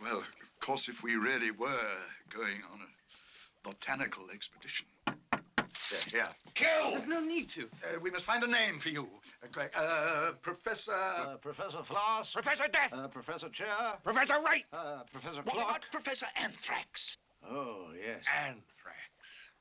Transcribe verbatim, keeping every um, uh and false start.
Well, of course, if we really were going on a botanical expedition. There, here. Kill! There's no need to. Uh, we must find a name for you. Uh, uh, Professor... Uh, Professor Floss. Professor Death. Uh, Professor Chair. Professor Right. Uh, Professor What Clock. about Professor Anthrax? Oh, yes. Anthrax.